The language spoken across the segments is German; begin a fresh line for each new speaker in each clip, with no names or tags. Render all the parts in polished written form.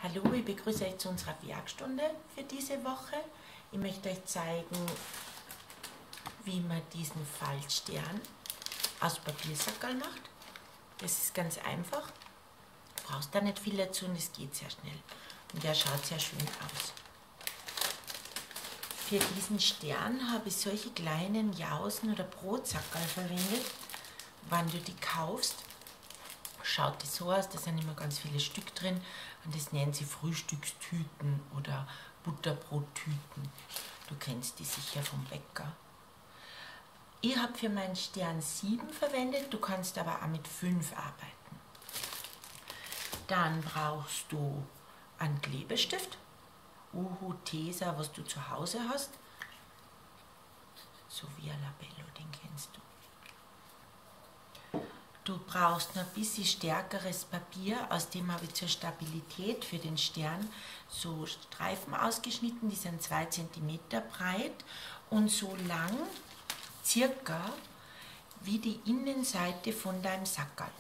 Hallo, ich begrüße euch zu unserer Werkstunde für diese Woche. Ich möchte euch zeigen, wie man diesen Faltstern aus Papiersackerl macht. Das ist ganz einfach. Du brauchst da nicht viel dazu und es geht sehr schnell. Und der schaut sehr schön aus. Für diesen Stern habe ich solche kleinen Jausen oder Brotsackerl verwendet. Wenn du die kaufst, schaut das so aus, da sind immer ganz viele Stück drin und das nennen sie Frühstückstüten oder Butterbrottüten. Du kennst die sicher vom Bäcker. Ich habe für meinen Stern 7 verwendet, du kannst aber auch mit 5 arbeiten. Dann brauchst du einen Klebestift, Uhu, Tesa, was du zu Hause hast, so wie ein Labello, den kennst du. Du brauchst noch ein bisschen stärkeres Papier, aus dem habe ich zur Stabilität für den Stern so Streifen ausgeschnitten, die sind 2 cm breit und so lang, circa wie die Innenseite von deinem Sackerl.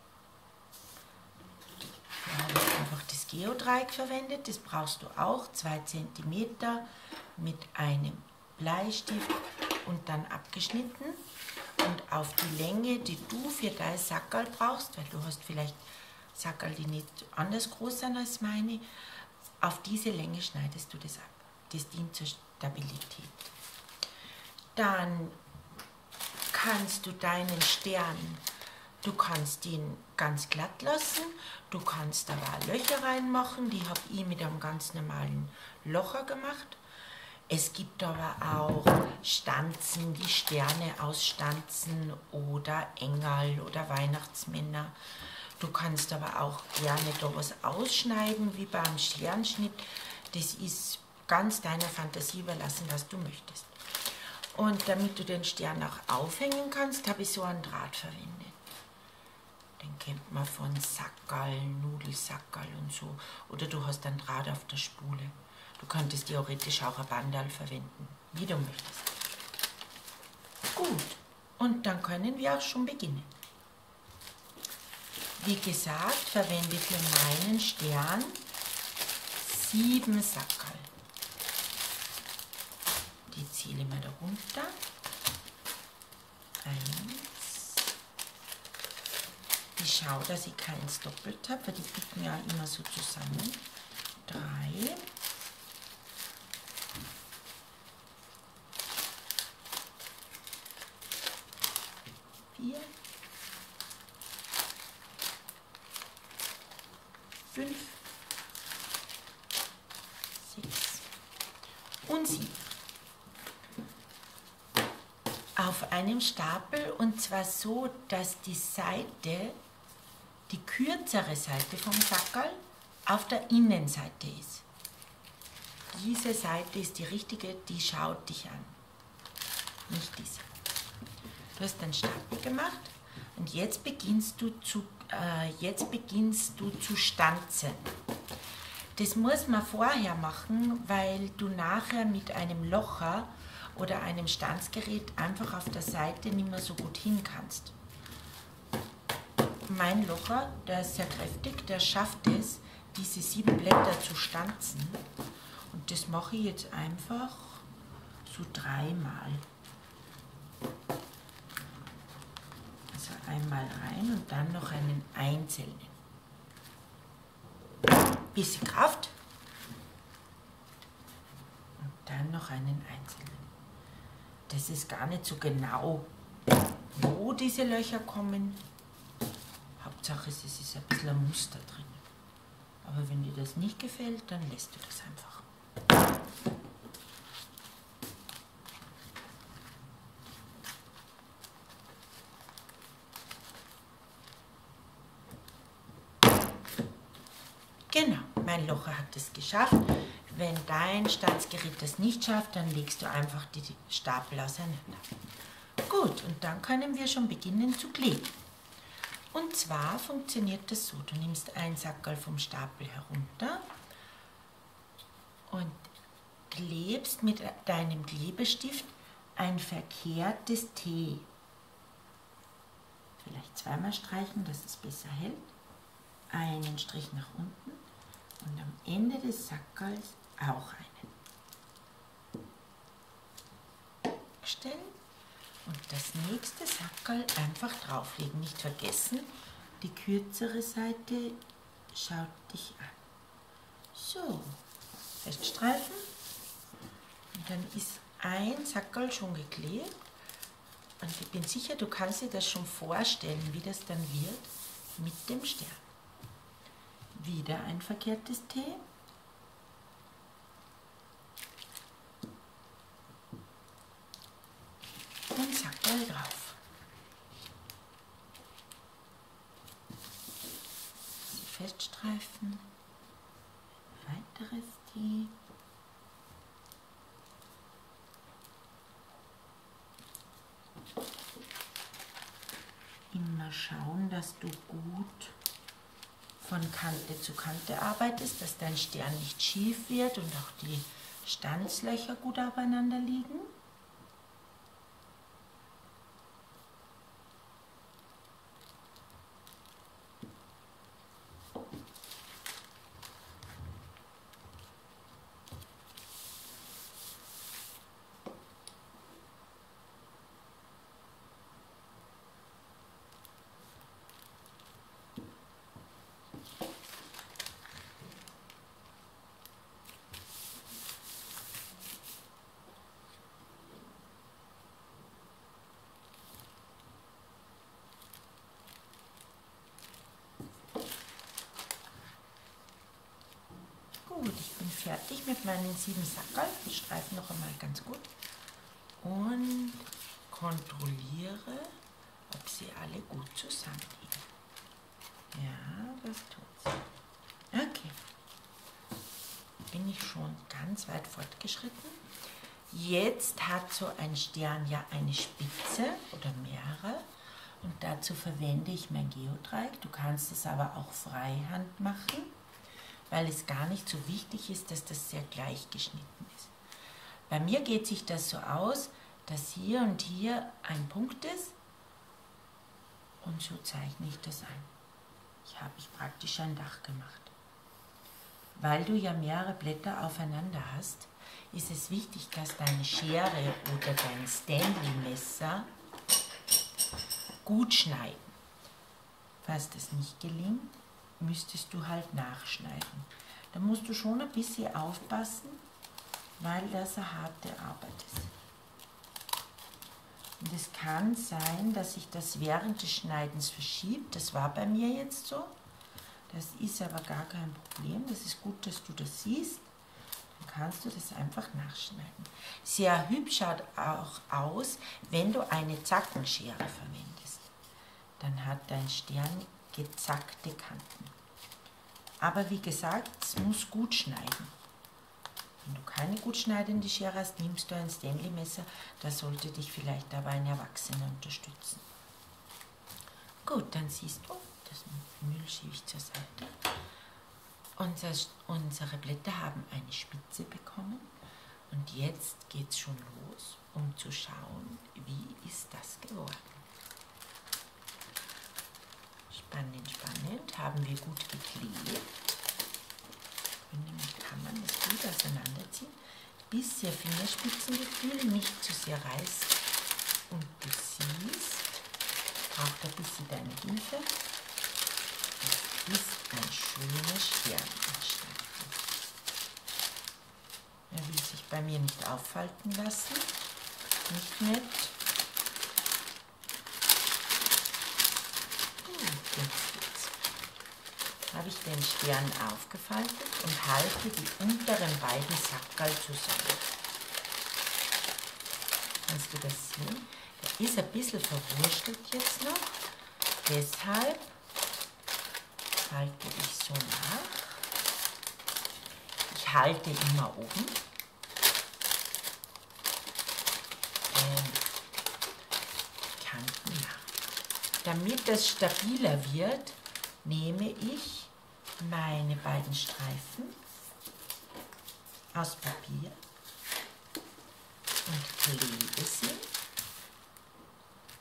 Da habe ich einfach das Geodreieck verwendet, das brauchst du auch, 2 cm mit einem Bleistift und dann abgeschnitten. Und auf die Länge, die du für dein Sackerl brauchst, weil du hast vielleicht Sackerl, die nicht anders groß sind als meine, auf diese Länge schneidest du das ab. Das dient zur Stabilität. Dann kannst du deinen Stern, du kannst ihn ganz glatt lassen, du kannst aber auch Löcher reinmachen, die habe ich mit einem ganz normalen Locher gemacht. Es gibt aber auch Stanzen, die Sterne ausstanzen oder Engel oder Weihnachtsmänner. Du kannst aber auch gerne da was ausschneiden, wie beim Sternschnitt. Das ist ganz deiner Fantasie überlassen, was du möchtest. Und damit du den Stern auch aufhängen kannst, habe ich so einen Draht verwendet. Den kennt man von Sackerl, Nudelsackerl und so. Oder du hast einen Draht auf der Spule. Du könntest theoretisch auch ein Bandal verwenden, wie du möchtest. Gut, und dann können wir auch schon beginnen. Wie gesagt, verwende für meinen Stern 7 Sackerl. Die zähle ich mal da runter. 1. Ich schaue, dass ich keins doppelt habe, weil die picken ja immer so zusammen. 3. 4, 5, 6 und 7. Auf einem Stapel, und zwar so, dass die Seite, die kürzere Seite vom Sackerl auf der Innenseite ist. Diese Seite ist die richtige, die schaut dich an, nicht diese. Du hast einen Stapel gemacht und jetzt beginnst du zu stanzen. Das muss man vorher machen, weil du nachher mit einem Locher oder einem Stanzgerät einfach auf der Seite nicht mehr so gut hin kannst. Mein Locher, der ist sehr kräftig, der schafft es, diese 7 Blätter zu stanzen. Und das mache ich jetzt einfach so 3 Mal. Einmal rein und dann noch einen einzelnen. Bisschen Kraft. Und dann noch einen einzelnen. Das ist gar nicht so genau, wo diese Löcher kommen. Hauptsache es ist ein bisschen ein Muster drin. Aber wenn dir das nicht gefällt, dann lässt du das einfach. Genau, mein Locher hat es geschafft. Wenn dein Stanzgerät das nicht schafft, dann legst du einfach die Stapel auseinander. Gut, und dann können wir schon beginnen zu kleben. Und zwar funktioniert das so, du nimmst ein Sackerl vom Stapel herunter und klebst mit deinem Klebestift ein verkehrtes T. Vielleicht zweimal streichen, dass es besser hält. Einen Strich nach unten, und am Ende des Sackals auch einen. Stellen und das nächste Sackerl einfach drauflegen. Nicht vergessen, die kürzere Seite schaut dich an. So, feststreifen und dann ist ein Sackerl schon geklebt und ich bin sicher, du kannst dir das schon vorstellen, wie das dann wird mit dem Stern. Wieder ein verkehrtes T. Und Sackerl drauf. Sie feststreifen. Weiteres T. Immer schauen, dass du gut von Kante zu Kante arbeitest, dass dein Stern nicht schief wird und auch die Stanzlöcher gut aufeinander liegen. Gut, ich bin fertig mit meinen 7 Sackerl. Ich streife noch einmal ganz gut und kontrolliere, ob sie alle gut zusammenliegen. Ja, das tut sie. Okay, bin ich schon ganz weit fortgeschritten. Jetzt hat so ein Stern ja eine Spitze oder mehrere und dazu verwende ich mein Geodreieck. Du kannst es aber auch freihand machen, weil es gar nicht so wichtig ist, dass das sehr gleich geschnitten ist. Bei mir geht sich das so aus, dass hier und hier ein Punkt ist und so zeichne ich das ein. Hier habe ich praktisch ein Dach gemacht. Weil du ja mehrere Blätter aufeinander hast, ist es wichtig, dass deine Schere oder dein Stanley-Messer gut schneiden. Falls das nicht gelingt, müsstest du halt nachschneiden. Da musst du schon ein bisschen aufpassen, weil das eine harte Arbeit ist. Und es kann sein, dass sich das während des Schneidens verschiebt. Das war bei mir jetzt so. Das ist aber gar kein Problem. Das ist gut, dass du das siehst. Dann kannst du das einfach nachschneiden. Sehr hübsch schaut auch aus, wenn du eine Zackenschere verwendest. Dann hat dein Stern gezackte Kanten. Aber wie gesagt, es muss gut schneiden. Wenn du keine gut schneidende Schere hast, nimmst du ein Stanley-Messer. Da sollte dich vielleicht aber ein Erwachsener unterstützen. Gut, dann siehst du, das Müll schiebe ich zur Seite. Unsere Blätter haben eine Spitze bekommen. Und jetzt geht es schon los, um zu schauen, wie ist das geworden. Spannend, spannend, haben wir gut geklebt. Und damit kann man das gut auseinanderziehen. Bisschen Fingerspitzengefühl, nicht zu sehr reißen. Und du siehst, braucht ein bisschen deine Hilfe. Das ist ein schöner Stern entstanden. Er will sich bei mir nicht auffalten lassen. Nicht nett. Habe ich den Stern aufgefaltet und halte die unteren beiden Sackerl zusammen. Kannst du das sehen? Der ist ein bisschen verwurstelt jetzt noch. Deshalb halte ich so nach. Ich halte immer oben. Kanten nach. Damit das stabiler wird, nehme ich meine beiden Streifen aus Papier und klebe sie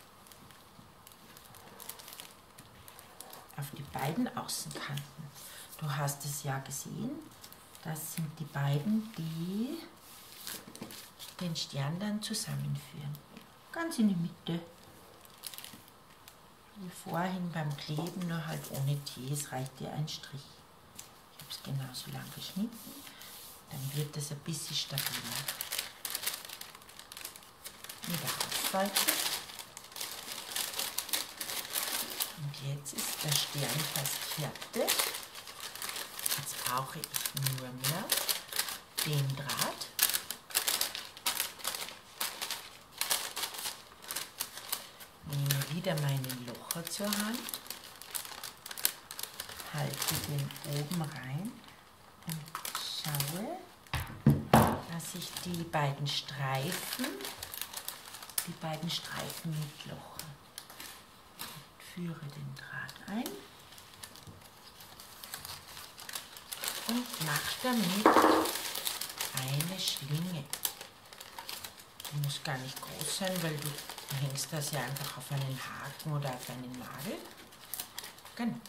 auf die beiden Außenkanten. Du hast es ja gesehen, das sind die beiden, die den Stern dann zusammenführen. Ganz in die Mitte. Wie vorhin beim Kleben, nur halt ohne Tee, es reicht dir ein Strich. Ich habe es genauso lang geschnitten, dann wird es ein bisschen stabiler. Wieder ausfalten. Und jetzt ist der Stern fast fertig. Jetzt brauche ich nur mehr den Draht. Nehme wieder meinen Locher zur Hand, halte den oben rein und schaue, dass ich die beiden Streifen mitloche. Führe den Draht ein und mache damit eine Schlinge. Die muss gar nicht groß sein, weil du hängst das ja einfach auf einen Haken oder auf einen Nagel. Genau.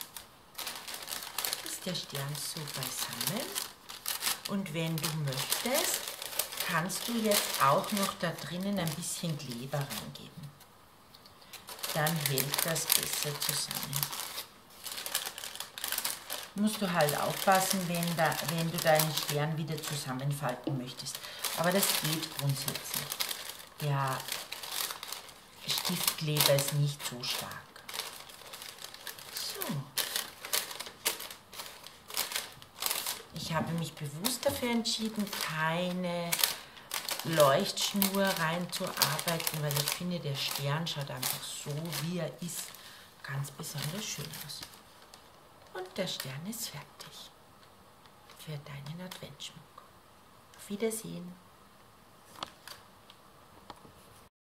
Ist der Stern so beisammen. Und wenn du möchtest, kannst du jetzt auch noch da drinnen ein bisschen Kleber reingeben. Dann hält das besser zusammen. Musst du halt aufpassen, wenn du deinen Stern wieder zusammenfalten möchtest. Aber das geht grundsätzlich. Der Stiftkleber ist nicht so stark. So. Ich habe mich bewusst dafür entschieden, keine Leuchtschnur reinzuarbeiten, weil ich finde, der Stern schaut einfach so, wie er ist, ganz besonders schön aus. Und der Stern ist fertig für deinen Adventsschmuck. Auf Wiedersehen.